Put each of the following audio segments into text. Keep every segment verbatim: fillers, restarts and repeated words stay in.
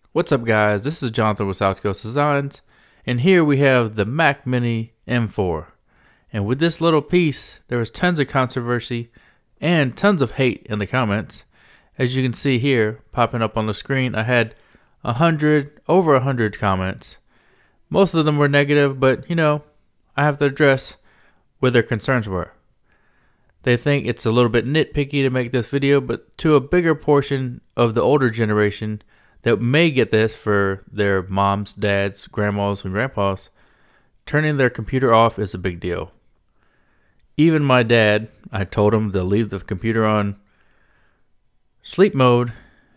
What's up, guys? This is Jonathan with South Coast Designs, and here we have the Mac Mini M four. And with this little piece, there was tons of controversy and tons of hate in the comments. As you can see here, popping up on the screen, I had a hundred, over a hundred comments. Most of them were negative, but you know, I have to address where their concerns were. They think it's a little bit nitpicky to make this video, but to a bigger portion of the older generation that may get this for their moms, dads, grandmas, and grandpas, turning their computer off is a big deal. Even my dad, I told him to leave the computer on sleep mode.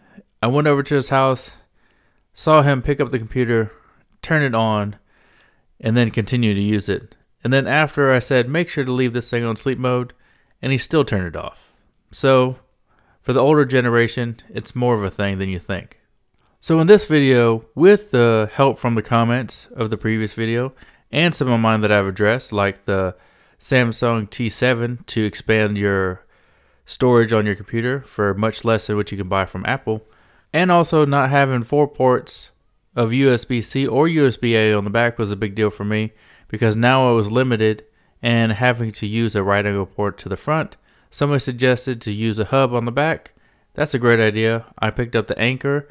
I went over to his house, saw him pick up the computer, turn it on, and then continue to use it. And then after I said, make sure to leave this thing on sleep mode, and he still turned it off. So, for the older generation, it's more of a thing than you think. So in this video, with the help from the comments of the previous video, and some of mine that I've addressed, like the Samsung T seven to expand your storage on your computer for much less than what you can buy from Apple, and also not having four ports of U S B C or U S B A on the back was a big deal for me, because now I was limited and having to use a right angle port to the front. Somebody suggested to use a hub on the back. That's a great idea. I picked up the Anchor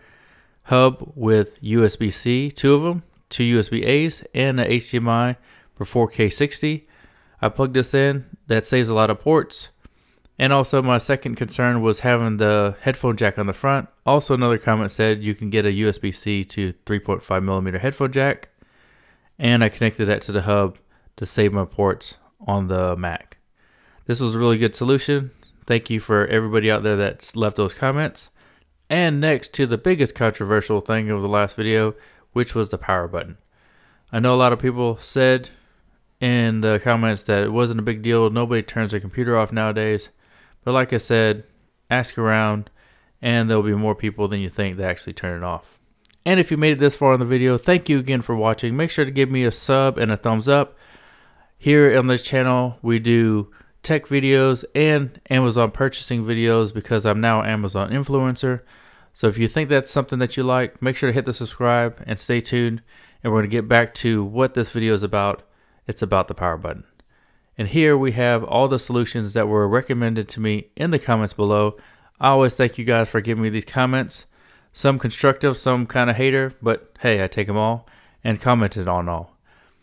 hub with U S B C, two of them, two U S B A's, and a H D M I for four K sixty. I plugged this in. That saves a lot of ports. And also my second concern was having the headphone jack on the front. Also another comment said you can get a U S B C to three point five millimeter headphone jack. And I connected that to the hub to save my ports on the Mac. This was a really good solution. Thank you for everybody out there that's left those comments. And next to the biggest controversial thing of the last video, which was the power button. I know a lot of people said in the comments that it wasn't a big deal. Nobody turns their computer off nowadays. But like I said, ask around and there'll be more people than you think that actually turn it off. And if you made it this far in the video, thank you again for watching. Make sure to give me a sub and a thumbs up. Here on this channel, we do tech videos and Amazon purchasing videos because I'm now an Amazon influencer. So if you think that's something that you like, make sure to hit the subscribe and stay tuned. And we're going to get back to what this video is about. It's about the power button. And here we have all the solutions that were recommended to me in the comments below. I always thank you guys for giving me these comments. Some constructive, some kind of hater, but hey, I take them all and commented on all.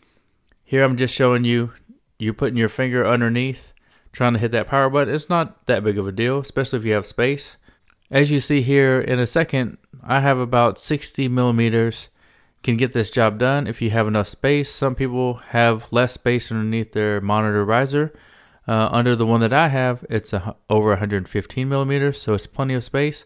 Here I'm just showing you, you putting your finger underneath, trying to hit that power button. It's not that big of a deal, especially if you have space. As you see here in a second, I have about sixty millimeters. Can get this job done if you have enough space. Some people have less space underneath their monitor riser. Uh, under the one that I have, it's a, over one hundred fifteen millimeters, so it's plenty of space.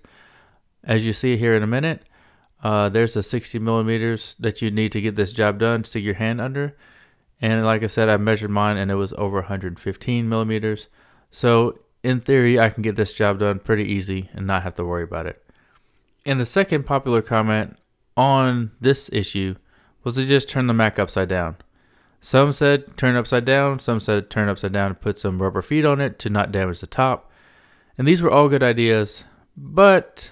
As you see here in a minute, uh, there's a sixty millimeters that you need to get this job done. Stick your hand under. And like I said, I measured mine and it was over one hundred fifteen millimeters. So in theory, I can get this job done pretty easy and not have to worry about it. And the second popular comment on this issue was to just turn the Mac upside down. Some said turn it upside down, some said turn it upside down and put some rubber feet on it to not damage the top. And these were all good ideas, but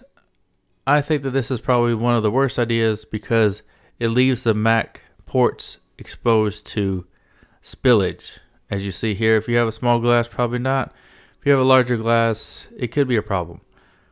I think that this is probably one of the worst ideas because it leaves the Mac ports exposed to spillage. As you see here, if you have a small glass, probably not. If you have a larger glass, it could be a problem.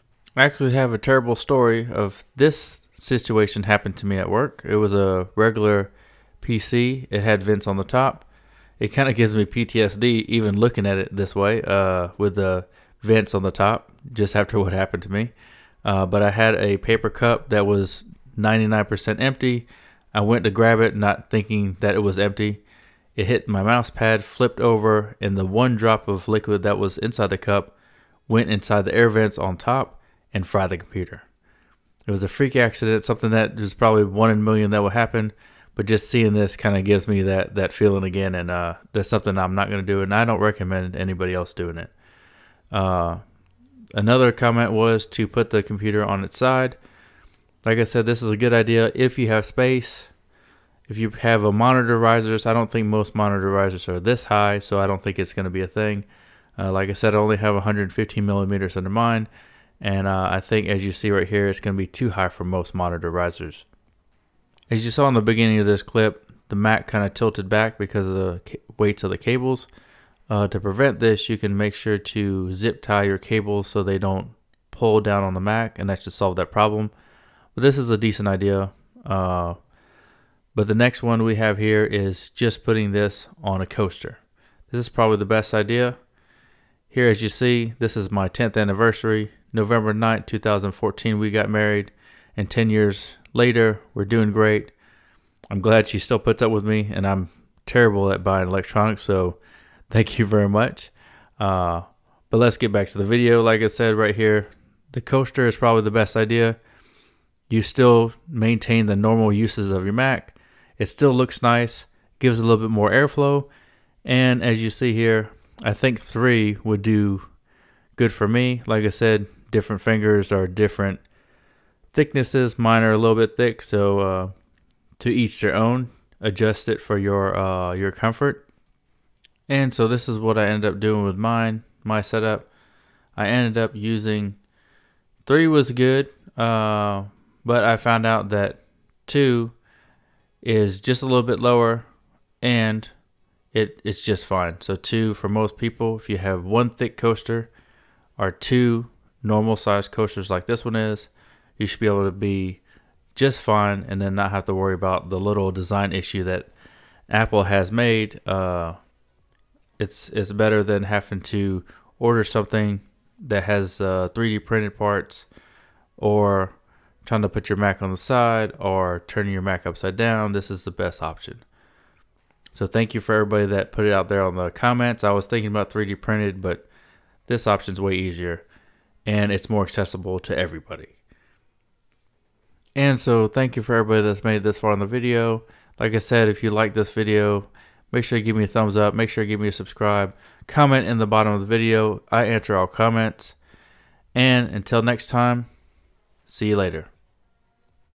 I actually have a terrible story of this situation happened to me at work. It was a regular P C. It had vents on the top. It kind of gives me P T S D even looking at it this way, uh, with the vents on the top, just after what happened to me. Uh, but I had a paper cup that was ninety-nine percent empty. I went to grab it not thinking that it was empty. It hit my mouse pad, flipped over, and the one drop of liquid that was inside the cup went inside the air vents on top and fried the computer. It was a freak accident, something that is probably one in a million that will happen, but just seeing this kind of gives me that, that feeling again, and uh, that's something I'm not going to do, and I don't recommend anybody else doing it. Uh, another comment was to put the computer on its side. Like I said, this is a good idea if you have space. If you have a monitor risers, I don't think most monitor risers are this high, so I don't think it's going to be a thing. Uh, like I said, I only have one hundred fifteen millimeters under mine, And uh, I think, as you see right here, it's going to be too high for most monitor risers. As you saw in the beginning of this clip, the Mac kind of tilted back because of the weights of the cables. Uh, to prevent this, you can make sure to zip tie your cables so they don't pull down on the Mac, and that should solve that problem. But this is a decent idea. Uh, but the next one we have here is just putting this on a coaster. This is probably the best idea. Here, as you see, this is my tenth anniversary. November ninth, two thousand fourteen, we got married. And ten years later, we're doing great. I'm glad she still puts up with me, and I'm terrible at buying electronics, so thank you very much. Uh, but let's get back to the video. Like I said right here, the coaster is probably the best idea. You still maintain the normal uses of your Mac. It still looks nice, gives a little bit more airflow. And as you see here, I think three would do good for me. Like I said, different fingers are different thicknesses. Mine are a little bit thick, so uh, to each their own. Adjust it for your uh, your comfort. And so this is what I ended up doing with mine, my setup. I ended up using three was good, uh, but I found out that two is just a little bit lower, and it it's just fine. So two for most people, if you have one thick coaster or two normal size coasters like this one is, you should be able to be just fine and then not have to worry about the little design issue that Apple has made. Uh, it's it's better than having to order something that has uh, three D printed parts, or trying to put your Mac on the side, or turning your Mac upside down. This is the best option. So thank you for everybody that put it out there on the comments. I was thinking about three D printed, but this option is way easier, and it's more accessible to everybody. And so thank you for everybody that's made it this far in the video. Like I said, if you like this video, make sure you give me a thumbs up. Make sure you give me a subscribe. Comment in the bottom of the video. I answer all comments. And until next time, see you later.